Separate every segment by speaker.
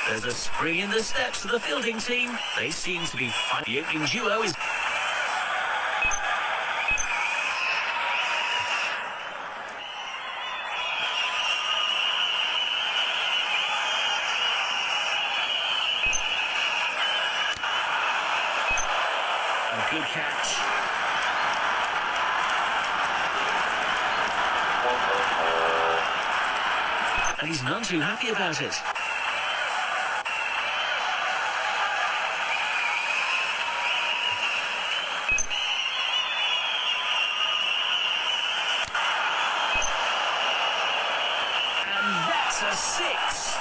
Speaker 1: There's a spring in the steps of the fielding team. They seem to be fine. The opening duo is... A good catch. And he's none too happy about it. And that's a 6.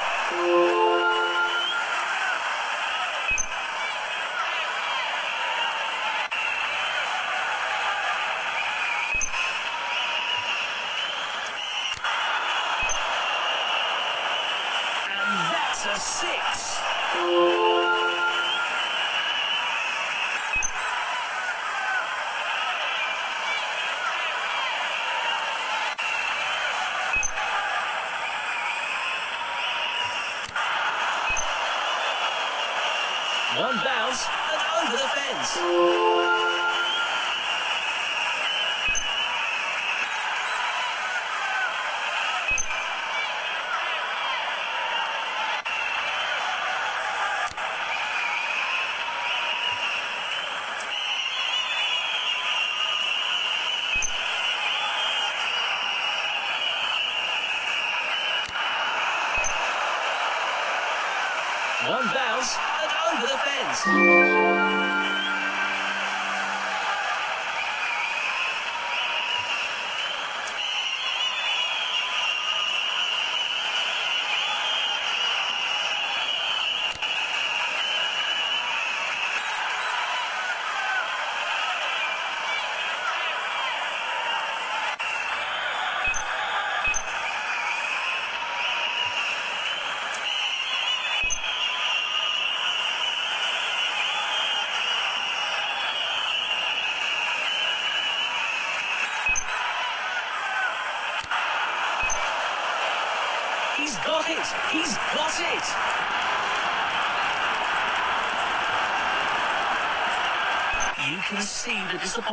Speaker 1: A 6. One bounce and over the fence. One bounce and over the fence. He's got it! He's got it! You can see the disappointment.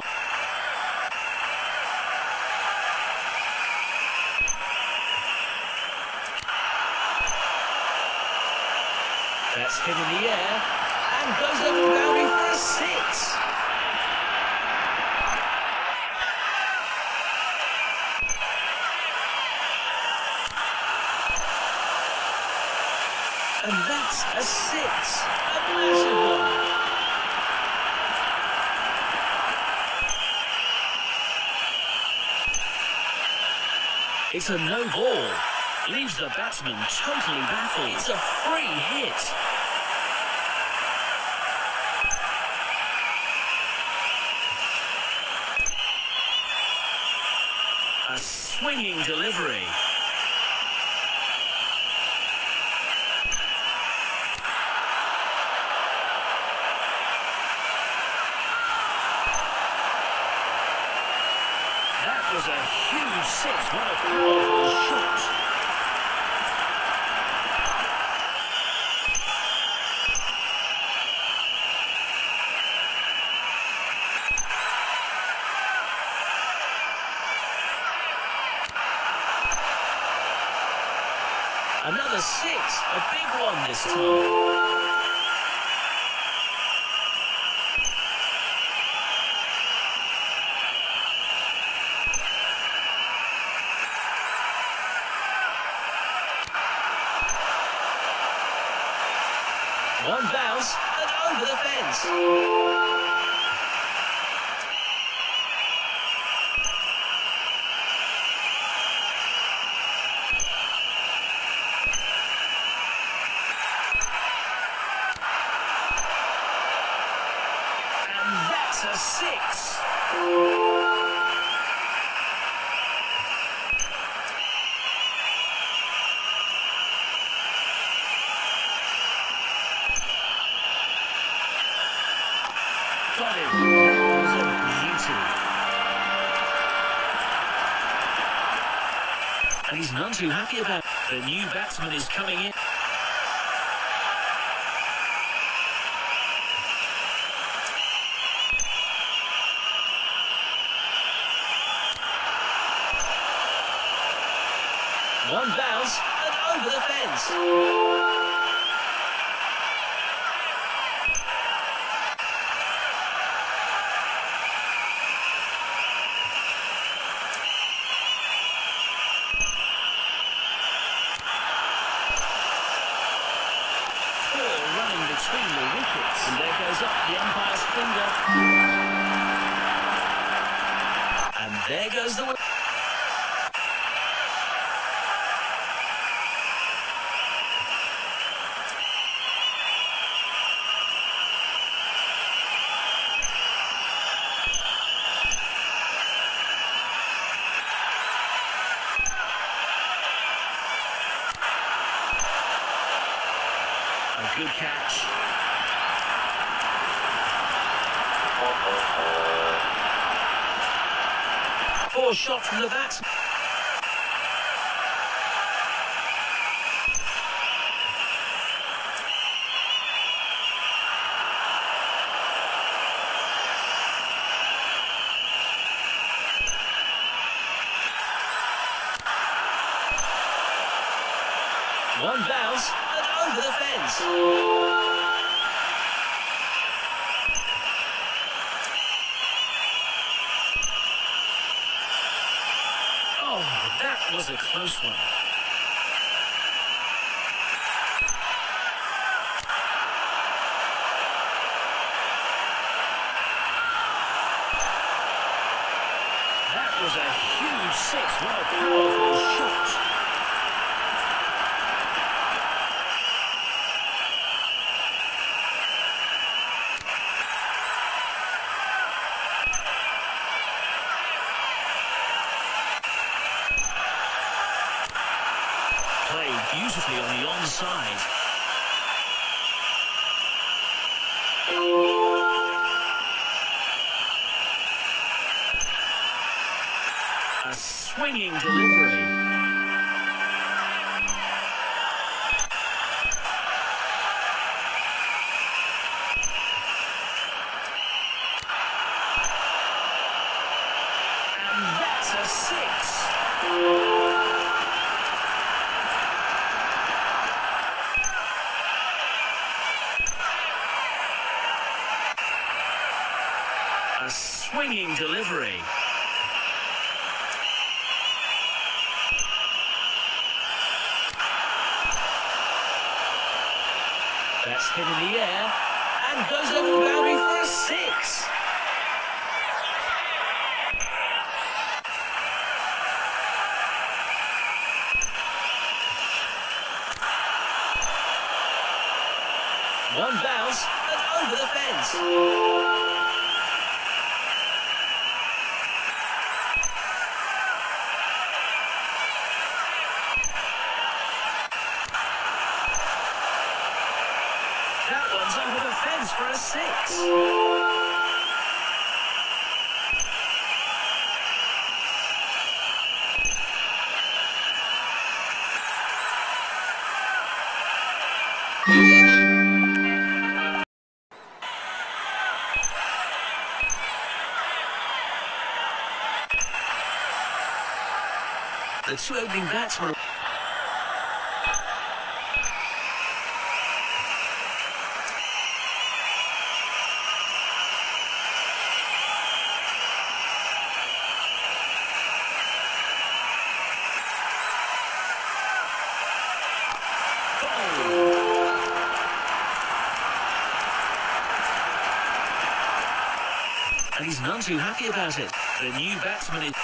Speaker 1: That's hit in the air and goes over the boundary for a 6. And that's a 6. A massive one. It's a no ball. Leaves the batsman totally baffled. It's a free hit. A swinging delivery. That was a huge 6. What a powerful shot. Another 6. A big one this time. One bounce and over the fence. And that's a 6. Got him. That was a beauty. And he's none too happy about it. The new batsman is coming in. fence. Between the wickets, and there goes up the umpire's finger, and there goes the wicket. A good catch. 4 shots from the batsman. One bounce and over the fence. Oh, that was a close one. That was a huge 6. What a powerful shot. Played beautifully on the onside. A swinging delivery. And that's a 6. A swinging delivery. That's hit in the air and goes over the boundary for a 6. One bounce and over the fence. That one's over the fence for a 6. The 2 opening batsmen. And he's none too happy about it. The new batsman is...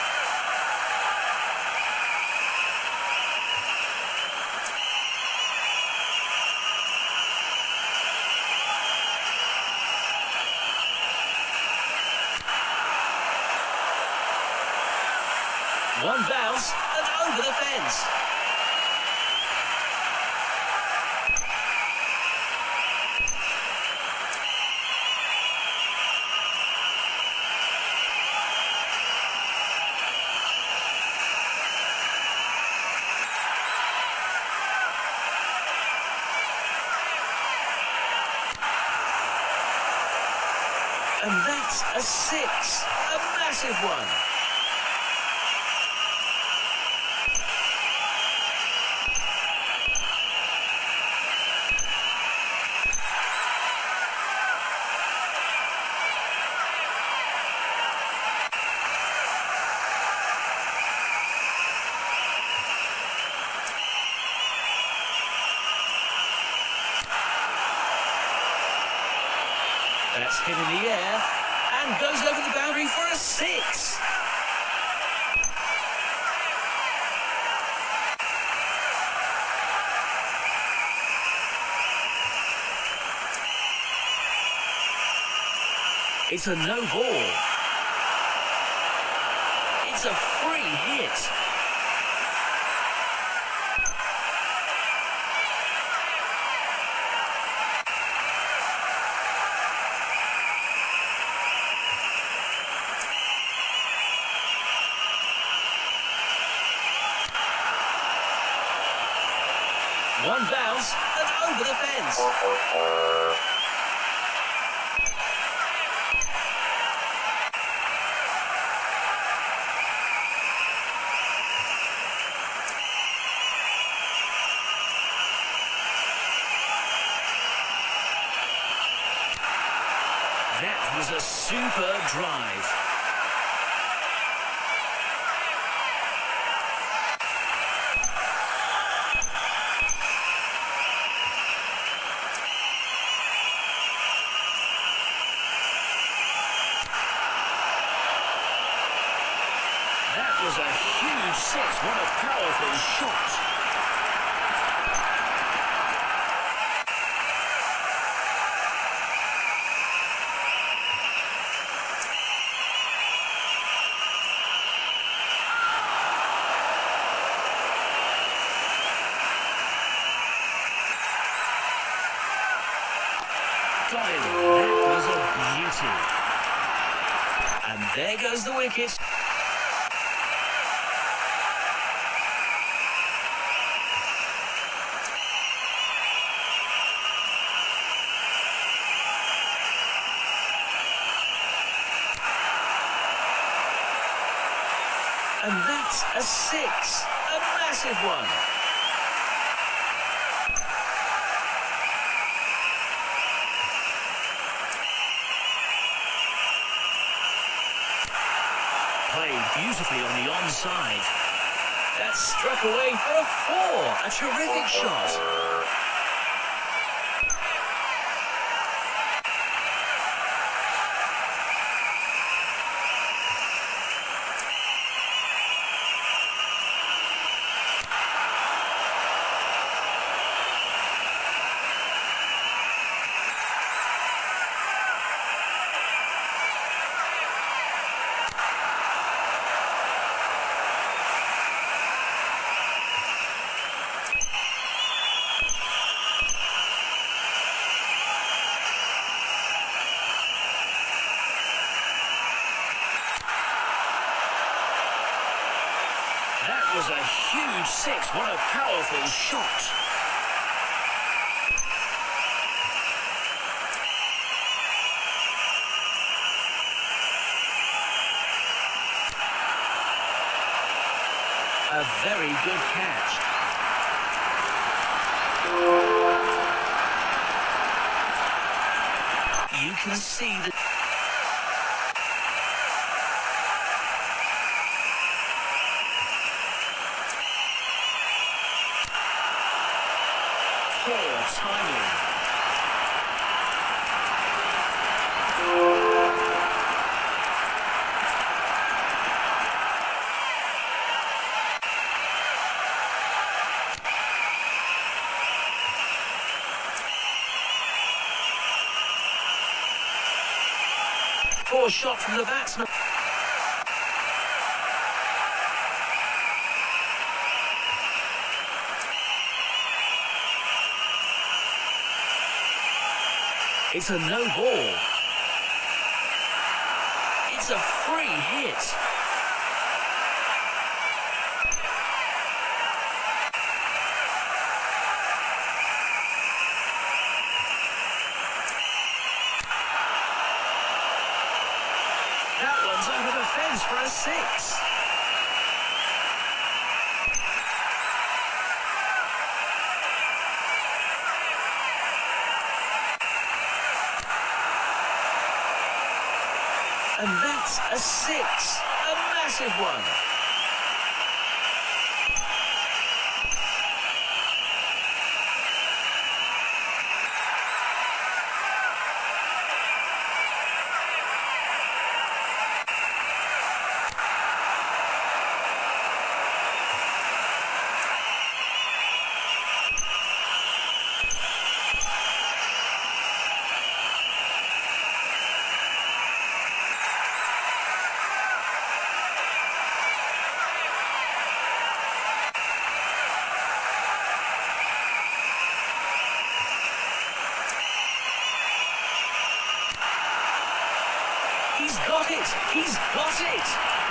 Speaker 1: One bounce and over the fence. And that's a 6, a massive one. That's hit in the air and goes over the boundary for a 6. It's a no ball. It's a free hit. One bounce and over the fence. That was a super drive. That was a huge 6. What a powerful shot. Got him. That was a beauty. And there goes the wicket. And that's a 6. A massive one. Played beautifully on the onside. That struck away for a 4. A terrific shot. That was a huge 6. What a powerful shot. A very good catch. You can see the poor timing. Poor shot from the batsman. It's a no ball. It's a free hit. That one's over the fence for a 6. And that's a 6. A massive one. He's got it! He's got it!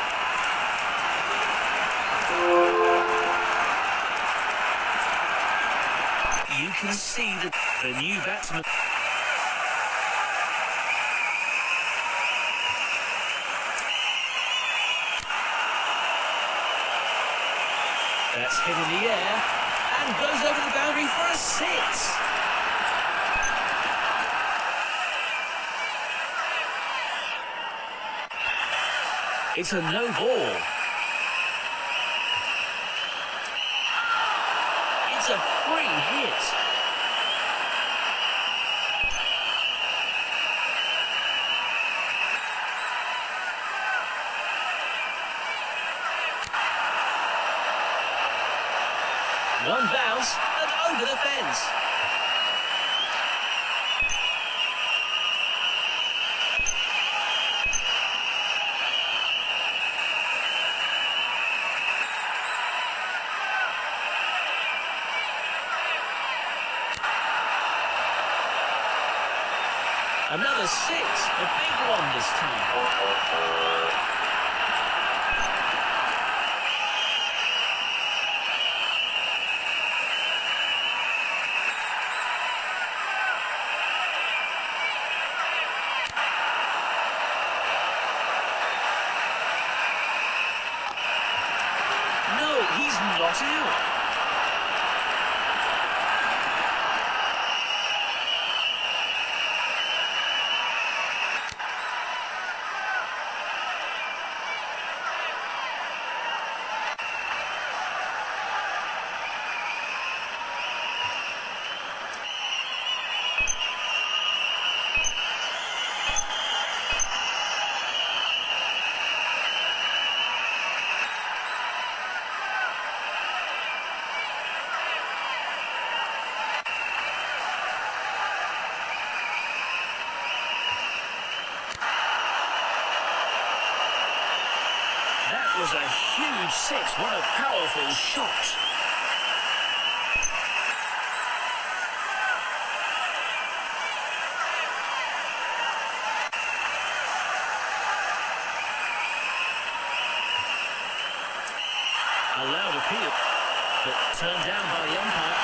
Speaker 1: You can see that the new batsman... That's hit in the air and goes over the boundary for a 6. It's a no ball. It's a free hit. One bounce and over the fence. Another 6, a big one this time. No, he's not out. That was a huge 6. What a powerful shot. Allowed appeal, but turned down by the umpire.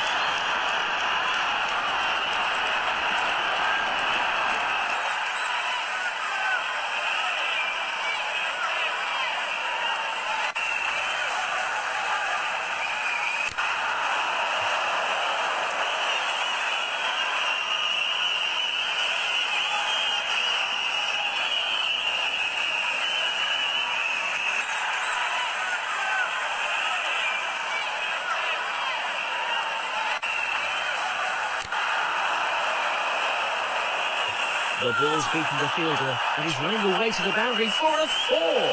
Speaker 1: The ball's beaten the fielder and he's running away to the boundary for a 4.